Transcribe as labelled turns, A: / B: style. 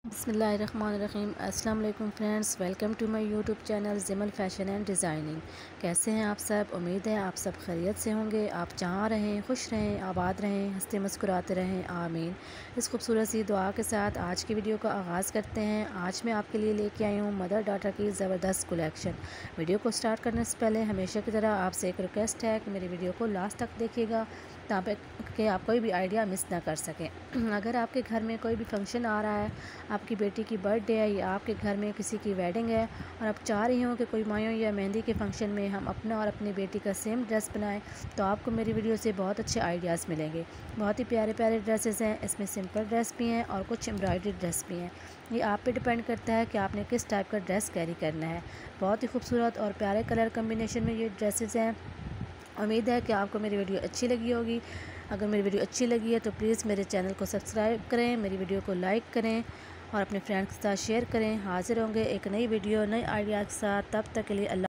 A: बिस्मिल्लाहिर्रहमानिर्रहीम। अस्सलाम वालेकुम friends, welcome to my YouTube channel Zimal fashion and designing. कैसे हैं आप सब? उम्मीद है आप सब खैरियत से होंगे। आप जहाँ रहें खुश रहें, आबाद रहें, हंसते मुस्कुराते रहें, आमीन। इस खूबसूरत सी दुआ के साथ आज की वीडियो का आगाज़ करते हैं। आज मैं आपके लिए लेके आई हूँ मदर डॉटर की ज़बरदस्त कलेक्शन। वीडियो को स्टार्ट करने से पहले हमेशा की तरह आपसे एक रिक्वेस्ट है कि मेरी वीडियो को लास्ट तक देखिएगा ताकि आप कोई भी आइडिया मिस ना कर सकें। अगर आपके घर में कोई भी फंक्शन आ रहा है, आपकी बेटी की बर्थडे है या आपके घर में किसी की वेडिंग है और आप चाह रही हो कि कोई मायों या मेहंदी के फंक्शन में हम अपना और अपनी बेटी का सेम ड्रेस बनाएं, तो आपको मेरी वीडियो से बहुत अच्छे आइडियाज़ मिलेंगे। बहुत ही प्यारे प्यारे ड्रेसेस हैं, इसमें सिंपल ड्रेस भी हैं और कुछ एम्ब्रॉयडरी ड्रेस भी हैं। ये आप पे डिपेंड करता है कि आपने किस टाइप का ड्रेस कैरी करना है। बहुत ही खूबसूरत और प्यारे कलर कम्बिनेशन में ये ड्रेसेस हैं। उम्मीद है कि आपको मेरी वीडियो अच्छी लगी होगी। अगर मेरी वीडियो अच्छी लगी है तो प्लीज़ मेरे चैनल को सब्सक्राइब करें, मेरी वीडियो को लाइक करें और अपने फ्रेंड्स के साथ शेयर करें। हाज़िर होंगे एक नई वीडियो नए आइडिया के साथ। तब तक के लिए अल्लाह।